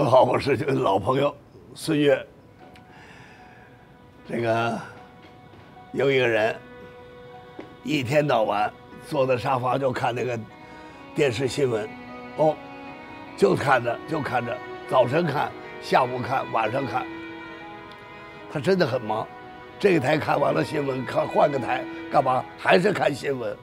好，我是这个老朋友孙越。这个有一个人一天到晚坐在沙发就看那个电视新闻，哦，就看着，早晨看，下午看，晚上看。他真的很忙，这个台看完了新闻，换个台干嘛？还是看新闻。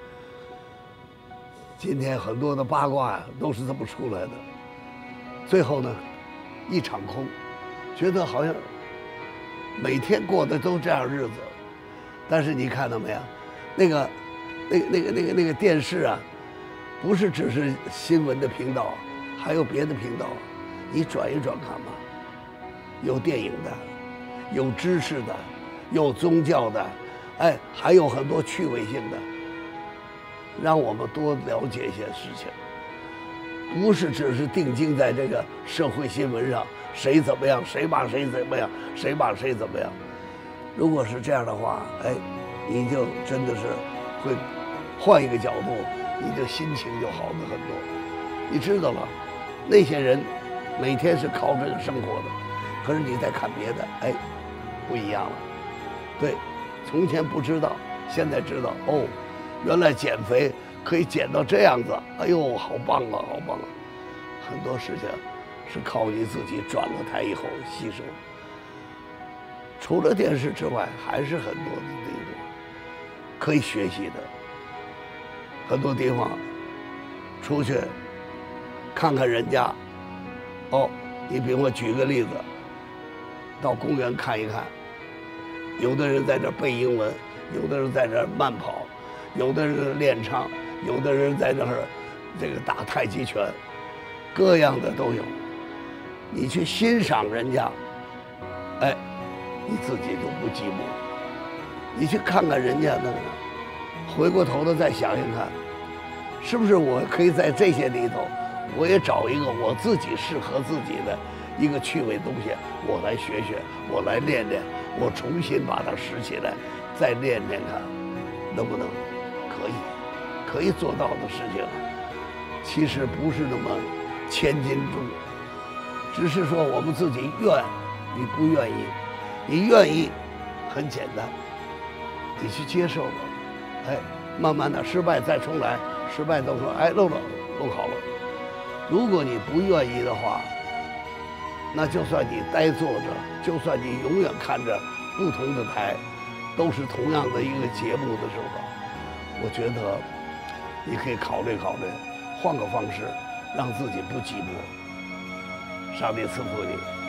今天很多的八卦呀，都是这么出来的。最后呢，一场空，觉得好像每天过的都这样日子。但是你看到没有，那个电视啊，不是只是新闻的频道，还有别的频道，你转一转看吧，有电影的，有知识的，有宗教的，哎，还有很多趣味性的，让我们多了解一些事情。不是只是定睛在这个社会新闻上，谁怎么样，谁骂谁怎么样，谁骂谁怎么样。如果是这样的话，哎，你就真的是会换一个角度，你的心情就好的很多。你知道了，那些人每天是靠这个生活的，可是你再看别的，哎，不一样了。对，从前不知道，现在知道，哦，原来减肥可以减到这样子，哎呦，好棒啊，好棒啊！很多事情是靠你自己转了台以后吸收。除了电视之外，还是很多的地方可以学习的。很多地方出去看看人家，哦，你比如我举个例子，到公园看一看，有的人在这背英文，有的人在这慢跑，有的人练唱。有的人在那儿，这个打太极拳，各样的都有。你去欣赏人家，哎，你自己就不寂寞。你去看看人家那个，回过头来再想想看，是不是我可以在这些里头，我也找一个我自己适合自己的一个趣味东西，我来学学，我来练练，我重新把它拾起来，再练练看，能不能？可以。可以做到的事情，其实不是那么千斤重，只是说我们自己愿与不愿意。你愿意，很简单，你去接受吧，哎，慢慢的失败再重来，失败都说哎弄好了。如果你不愿意的话，那就算你呆坐着，就算你永远看着不同的台，都是同样的一个节目的时候，我觉得。你可以考虑考虑，换个方式，让自己不寂寞。上帝赐福你。